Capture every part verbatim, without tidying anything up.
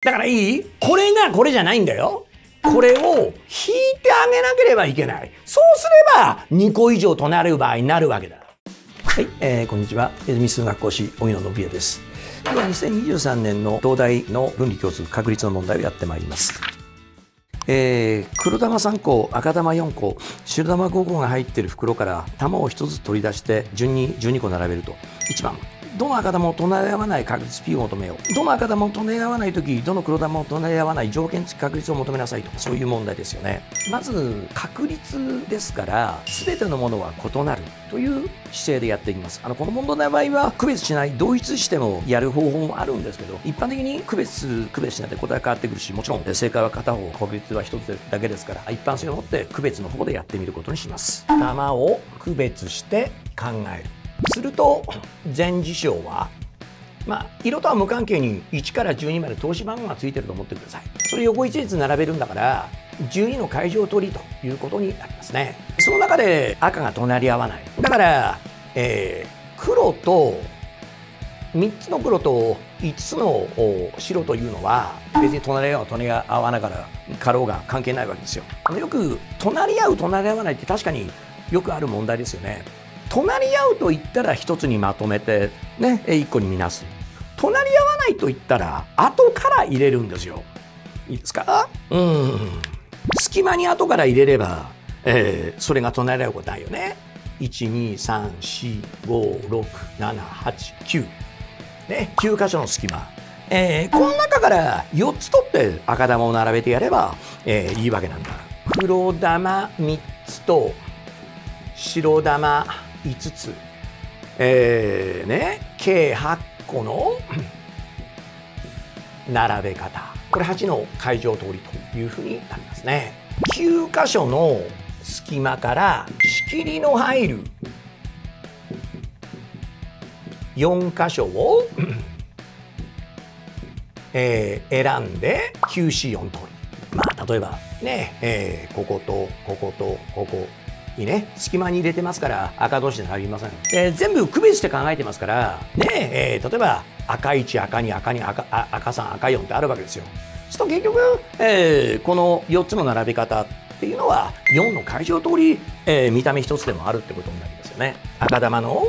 だからいい？これがこれじゃないんだよ。これを引いてあげなければいけない。そうすればにこ以上隣る場合になるわけだ。はい、えー、こんにちは。江戸数学講師荻野信也です。今日はにせんにじゅうさんねんの東大の分離共通確率の問題をやってまいります。えー、黒玉さんこ、赤玉よんこ、白玉ごこが入っている袋から玉をひとつ取り出して順にじゅうにこ並べると。いちばん、どの赤玉も隣り合わない確率 P を求めよう。どの赤玉も隣り合わないとき、どの黒玉も隣り合わない条件付き確率を求めなさいと。そういう問題ですよね。まず確率ですから、全てのものは異なるという姿勢でやっていきます。あのこの問題の場合は区別しない、同一してもやる方法もあるんですけど、一般的に区別区別しないで答え変わってくるし、もちろん正解は片方、確率は一つだけですから、一般性を持って区別の方でやってみることにします。玉を区別して考える。すると全事象は、まあ、色とは無関係にいちからじゅうにまで通し番号がついてると思ってください。それ横一列並べるんだからじゅうにの階乗取りということになりますね。その中で赤が隣り合わない。だから、えー、黒とみっつの黒といつつの白というのは別に隣り合う隣り合わながらかろうが関係ないわけですよ。よく隣り合う隣り合わないって確かによくある問題ですよね。隣り合うと言ったら一つにまとめてね、一個に見なす。隣り合わないと言ったら後から入れるんですよ。いいですか？うん。隙間に後から入れれば、えー、それが隣り合うことないよね。いち、に、さん、よん、ご、ろく、なな、はち、きゅう。ね、きゅう箇所の隙間。えー、この中からよっつ取って赤玉を並べてやれば、えー、いいわけなんだ。黒玉みっつと白玉いつつ、えー、ね、計はっこの並べ方。これはちの階乗通りというふうになりますね。きゅう箇所の隙間から仕切りの入るよん箇所をえー、選んで きゅうしよん 通り。まあ例えばね、えー、こことこことここにね、隙間に入れてますから赤同士で並びません。で全部区別して考えてますからね、えー、例えば赤いち、赤に、赤に、赤、赤さん、赤よんってあるわけですよ。そうすると結局、えー、このよっつの並べ方っていうのはよんの階乗通り、えー、見た目一つでもあるってことになりますよね。赤玉の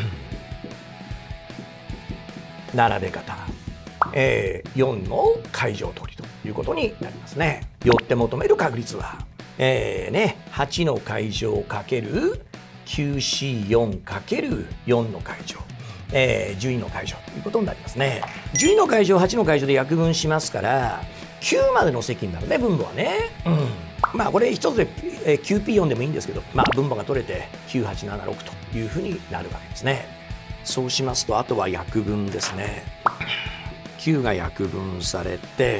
並べ方、えー、よんの階乗通りということになりますね。よって求める確率はえーね、はちの階乗かける きゅうしよんかけるよんの階乗、えー、じゅうにの階乗ということになりますね。じゅうにの階乗はちの階乗で約分しますからきゅうまでの積になるね、分母はね。うん、まあこれ一つで、えー、きゅうピーよん でもいいんですけど、まあ分母が取れてきゅうはちななろくというふうになるわけですね。そうしますとあとは約分ですね。きゅうが約分されて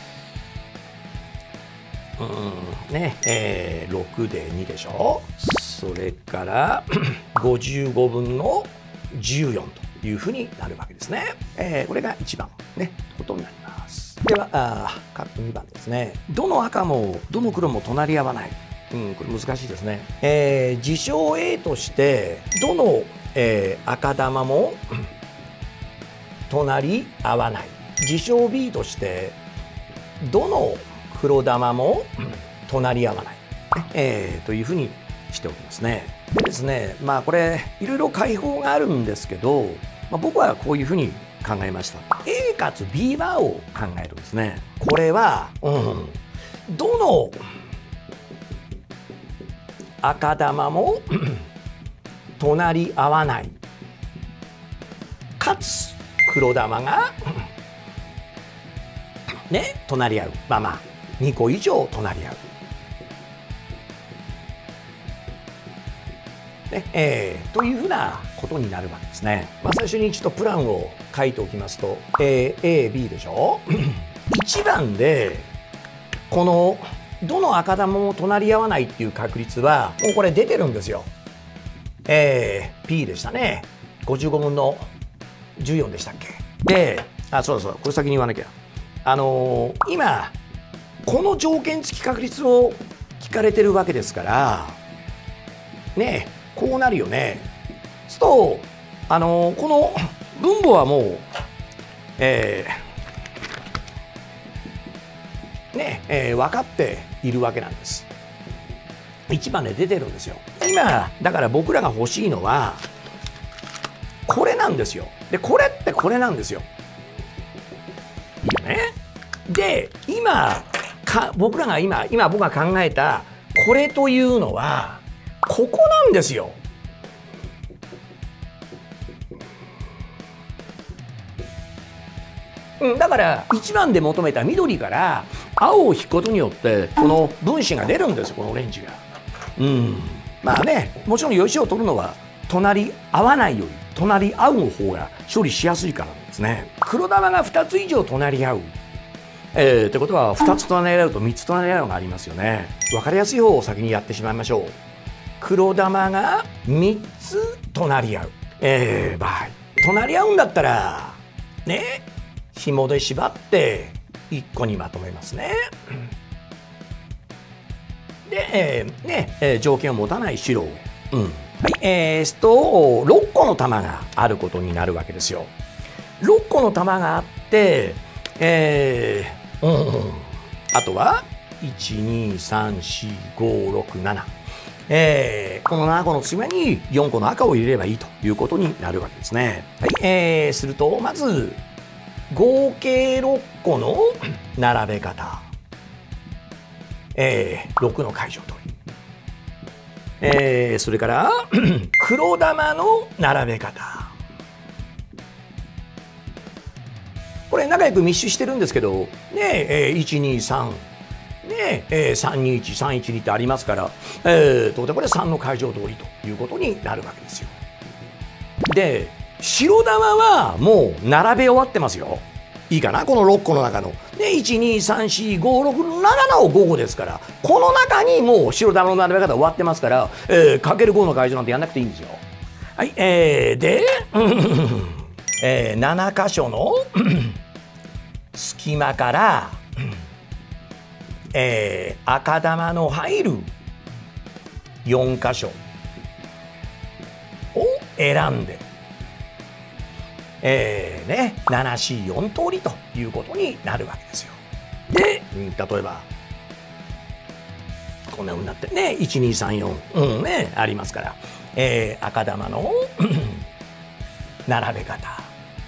うんねえー、ろくでにでしょ。それからごじゅうごぶんのじゅうよんというふうになるわけですね。えー、これがいちばんねことになります。ではあにばんですね。どの赤もどの黒も隣り合わない。うん、これ難しいですね。えー、事象 A としてどの、えー、赤玉も隣り合わない。事象 B としてどの黒玉も隣り合わない、えー、というふうにしておきますね。でですね、まあこれいろいろ解法があるんですけど、まあ、僕はこういうふうに考えました。A かつ B バーを考えるんですね。これは、うん、どの赤玉も隣り合わないかつ黒玉がね隣り合う。まあまあにこ以上隣り合う、ねえー、というふうなことになるわけですね。まあ、最初にちょっとプランを書いておきますと、えー、エービー でしょいちばんでこのどの赤玉も隣り合わないっていう確率はもうこれ出てるんですよ。えー、P でしたね。ごじゅうごぶんのじゅうよんでしたっけ。で、あ、そうそう、これ先に言わなきゃ。あのー、今この条件付き確率を聞かれてるわけですからね、こうなるよね。そうするとあのー、この分母はもう、えーね、えー、分かっているわけなんです。いちばんで出てるんですよ。今だから僕らが欲しいのはこれなんですよ。でこれってこれなんですよ。いいよね。で今か僕らが今今僕が考えたこれというのはここなんですよ。うん、だからいちばんで求めた緑から青を引くことによってこの分子が出るんですよ、このオレンジが。うん、まあね、もちろん良しを取るのは隣合わないより隣合うの方が処理しやすいからなんですね。黒玉がふたつ以上隣り合う、えー、ってことはふたつ隣り合うとみっつ隣り合うのがありますよね。分かりやすい方を先にやってしまいましょう。黒玉がみっつ隣り合う、えー、場合隣り合うんだったらね、紐で縛っていっこにまとめますね。で、えー、ね、えー、条件を持たない白を、うん、はい、えー、とろっこの玉があることになるわけですよ。ろっこの玉があって、えーうんうん、あとはいちにさんしごろくなな、えー、このななこの隙間によんこの赤を入れればいいということになるわけですね。はい、えー、するとまず合計ろっこの並べ方、えー、ろくの階乗取り、えー、それから黒玉の並べ方、これ仲良く密集してるんですけどね、えー、いちにさんね、えー、さんにいちさんいちにってありますから、えー、当然これさんの階乗通りということになるわけですよ。で白玉はもう並べ終わってますよ。いいかな、このろっこの中の。でいちにさんしごろくななのごこですから、この中にもう白玉の並べ方終わってますから、えー、かけるごの階乗なんてやんなくていいんですよ。はい、えー、で、えー、なな箇所の隙間から、えー、赤玉の入るよん箇所を選んで、えーね、ななしよん通りということになるわけですよ。で、うん、例えばこんなふうになってね、いちにさんよん、うんね、ありますから、えー、赤玉の並べ方、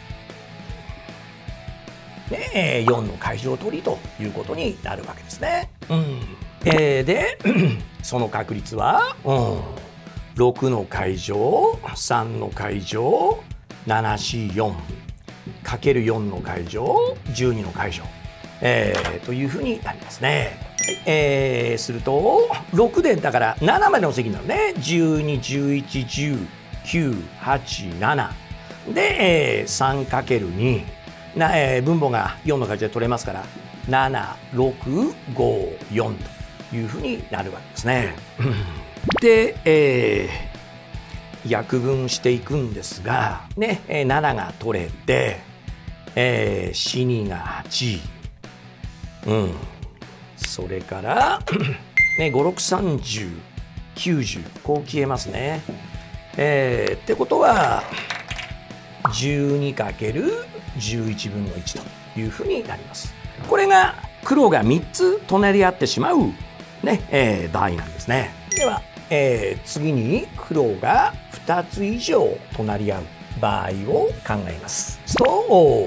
ね、よんの階乗取りということになるわけですね。うんえー、でその確率は、うん、ろくの階乗さんの階乗ななしよんかけるよんの階乗じゅうにの階乗、えー、というふうになりますね。えー、するとろくでだからななまでの積になるね。じゅうに、じゅういち、じゅう、きゅう、はち、ななで、えー、さんかけるにな、えー、分母がよんの階乗で取れますからなな、ろく、ご、よんというふうになるわけですね。で、えー約分していくんですが、ね、ななが取れて、えー、しにがはち、うん、それから、ね、ご、ろく、さんじゅう、きゅうじゅう、こう消えますね。えー、ってことは、じゅうにかけるじゅういちぶんのいちというふうになります。これが黒がみっつ隣り合ってしまう、ねえー、場合なんですね。では、えー、次に黒がふたつ以上隣り合う場合を考えます。そう、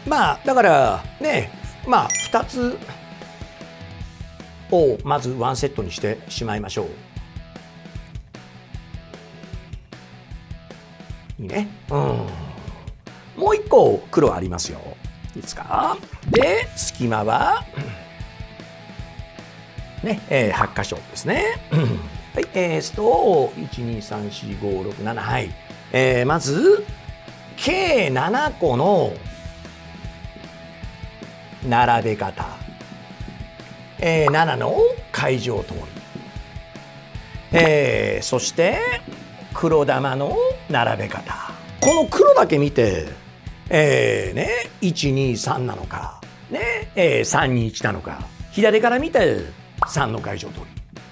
まあだからね、まあふたつをまずワンセットにしてしまいましょう。いいね。うん。もう一個黒ありますよ。いいですか。で隙間はね、えー、はち箇所ですね。はい、えー、すといちにさんしごろくなな、はい、えー、まず計ななこの並べ方、えー、ななの階乗通り、えー、そして黒玉の並べ方。この黒だけ見て、えーね、いちにさんなのか、ねえー、さんにいちなのか、左から見てさんの階乗通り。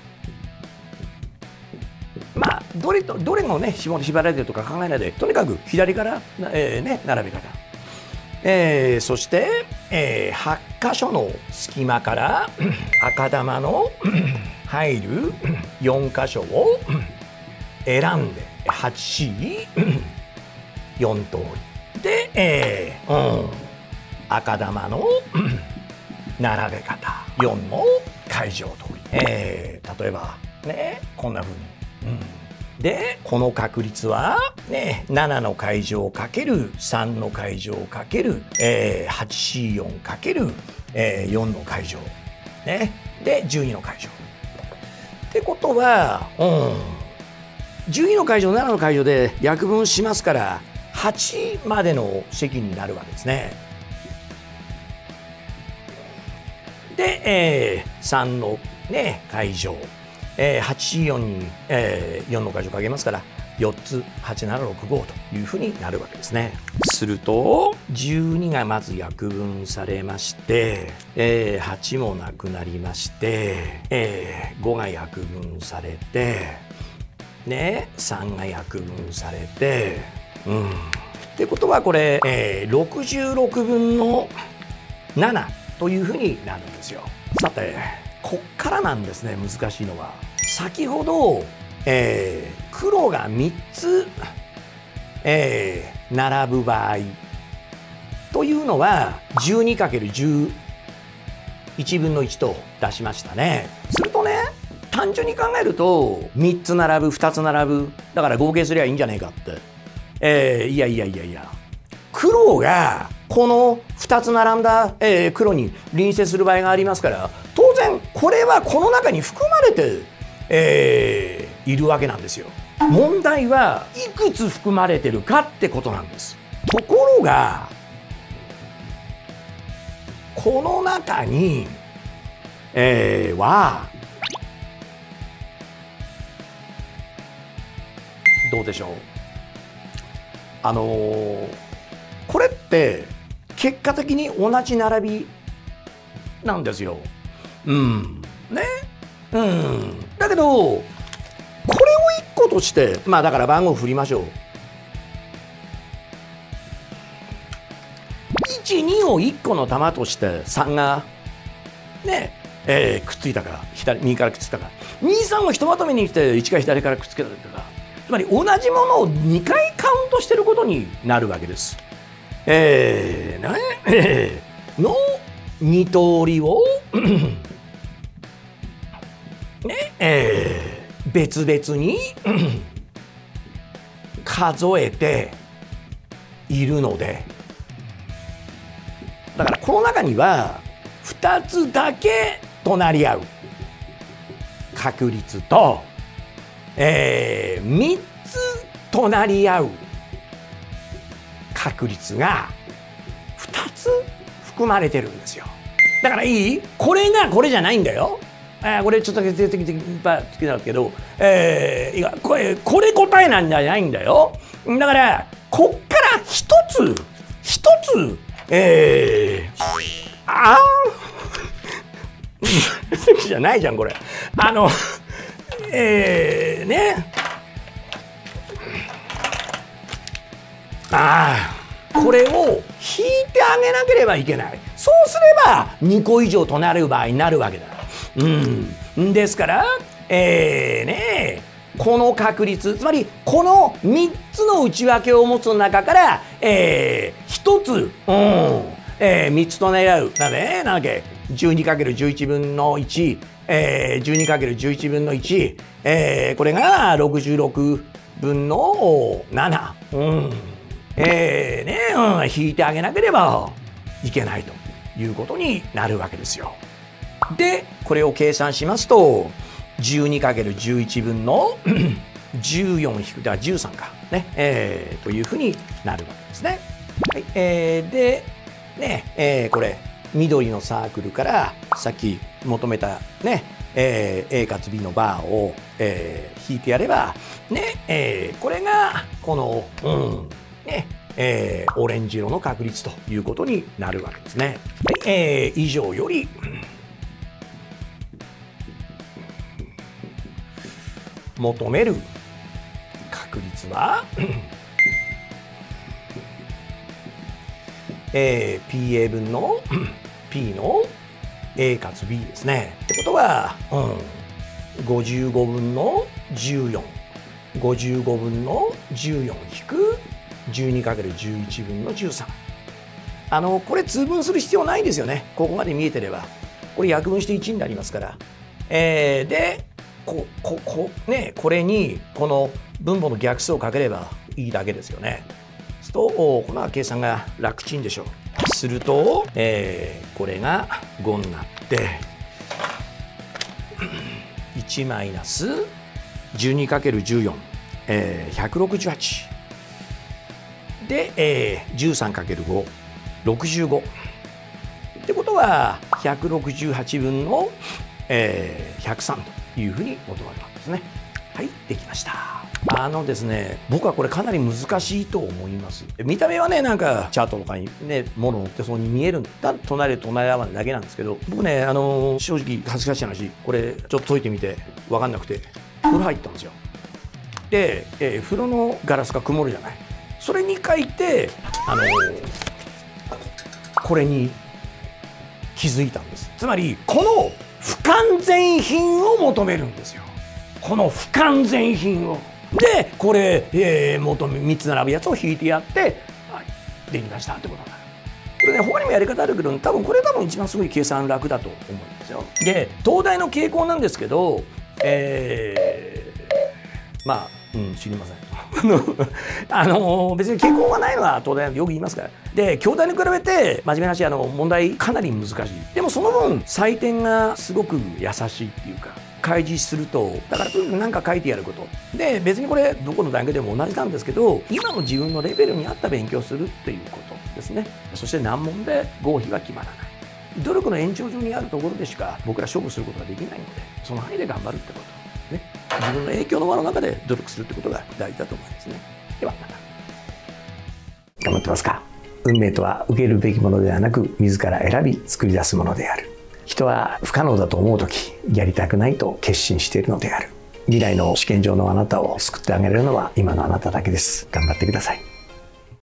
まあどれとどれもね紐で縛られてるとか考えないで、とにかく左から、えーね、並べ方、えー、そしてえー、はち箇所の隙間から赤玉の入るよん箇所を選んで はちシーよん 通りで、えーうん、赤玉の並べ方よんの階乗通り、えー、例えばねこんな風に、うんでこの確率は、ね、ななの階乗かけるさんの階乗かける、えー、はちシーよん かける、えー、よんの階乗、ね、でじゅうにの階乗。ってことは、うん、じゅうにの階乗ななの階乗で約分しますからはちまでの積になるわけですね。で、えー、さんの、ね、階乗。えー、はちシーよん に、えー、よんの階乗かけますからよっつはちななろくごというふうになるわけですね。するとじゅうにがまず約分されまして、えー、はちもなくなりまして、えー、ごが約分されて、ね、さんが約分されて、うん。ってことはこれ、えー、ろくじゅうろくぶんのななというふうになるんですよ。さてこっからなんですね、難しいのは。先ほど、えー、黒がみっつ、えー、並ぶ場合というのは じゅうにかけるじゅういちぶんのいちと出しましたね。するとね、単純に考えるとみっつ並ぶふたつ並ぶだから合計すりゃいいんじゃねえかって、えー、いやいやいやいや黒がこのふたつ並んだ、えー、黒に隣接する場合がありますから当然これはこの中に含まれて、えー、いるわけなんですよ。問題はいくつ含まれてるかってことなんです。ところがこの中に、えー、はどうでしょう、あのー、これって結果的に同じ並びなんですよ。うんね、うん、だけどこれをいっことしてまあだから番号振りましょう。いち、にをいっこの玉としてさんがね、えー、くっついたか左右からくっついたかに、さんをひとまとめにしていちが左からくっつけたか、つまり同じものをにかいカウントしてることになるわけです。えー、ね、えー、のに通りをね、えー、別々に数えているので、だからこの中にはふたつだけ隣り合う確率と、えー、みっつ隣り合う確率がふたつ含まれてるんですよ。だからいい？これがこれじゃないんだよ。えー、これちょっとだけ出てきていっぱいつけたんだけど、えー、いやこれこれ答えなんじゃないんだよ。だからこっから一つ一つえー、あーじゃないじゃんこれ。あのえー、ね。ああ、これを引いてあげなければいけない。そうすればにこ以上隣る場合になるわけだ。うん。ですから、えー、ねこの確率、つまりこのみっつの内訳を持つ中から、えー、ひとつ、うんえー、みっつ隣り合う。なんで、なんだっけ、じゅうにかけるじゅういちぶんのいち、えー、じゅうにかけるじゅういちぶんのいち、えー、これがろくじゅうろくぶんのなな。うんえーねうん、引いてあげなければいけないということになるわけですよ。でこれを計算しますと じゅうにかけるじゅういちぶんのじゅうよん引くだからじゅうさんかね、えー、というふうになるわけですね。はいえー、でね、えー、これ緑のサークルからさっき求めたね、えー、A かつ B のバーを、えー、引いてやればね、えー、これがこのうんねえー、オレンジ色の確率ということになるわけですね。はいえー、以上より求める確率はえー、ピーエー 分のP の A かつ B ですね。ってことは、うん、ごじゅうごぶんのじゅうよん。ごじゅうごぶんのじゅうよん引く じゅうにかけるじゅういちぶんのじゅうさん。あの、これ通分する必要ないんですよね。ここまで見えてれば。これ約分していちになりますから。えー、で、こ、こ、こ、ね、これに、この分母の逆数をかければいいだけですよね。そうすると、この計算が楽ちんでしょう。すると、えー、これがごになって、いちマイナス じゅうにかけるじゅうよん、えー、ひゃくろくじゅうはち。で、えー、じゅうさんかけるご、ろくじゅうご。ってことは、ひゃくろくじゅうはちぶんの、えー、ひゃくさんというふうに求まるわけですね。はい、できました。あのですね、僕はこれかなり難しいと思います。見た目はね、なんかチャートとかにね、もの載ってそうに見えるんだ、隣で隣り合わないだけなんですけど、僕ね、あのー、正直恥ずかしい話、これちょっと解いてみて分かんなくて、風呂入ったんですよ。で、えー、風呂のガラスが曇るじゃない。それに書いて、あのー、これに気づいたんです。つまり、この不完全品を求めるんですよ。この不完全品を。で、これ、えー、求めみっつ並ぶやつを引いてやって、はい、できましたってことになる。これね、他にもやり方あるけど、多分これ多分一番すごい計算楽だと思うんですよ。で、東大の傾向なんですけど、えー、まあ、うん、知りません。あの別に傾向がないのは東大なんてよく言いますから。で、京大に比べて真面目な話、あの問題かなり難しい。でもその分採点がすごく優しいっていうか、開示すると、だからとにかく何か書いてやることで、別にこれどこの大学でも同じなんですけど、今の自分のレベルに合った勉強をするっていうことですね。そして難問で合否は決まらない。努力の延長上にあるところでしか僕ら勝負することができないので、その範囲で頑張るってことね。自分の影響の輪の中で努力するってことが大事だと思いますね。ではまた。頑張ってますか？運命とは受けるべきものではなく、自ら選び作り出すものである。人は不可能だと思うとき、やりたくないと決心しているのである。未来の試験場のあなたを救ってあげられるのは今のあなただけです。頑張ってください。